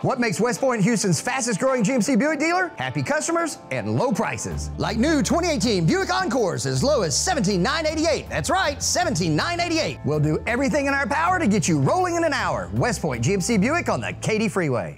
What makes West Point Houston's fastest growing GMC Buick dealer? Happy customers and low prices. Like new 2018 Buick Encores as low as $17,988. That's right, $17,988. We'll do everything in our power to get you rolling in an hour. West Point GMC Buick on the Katy Freeway.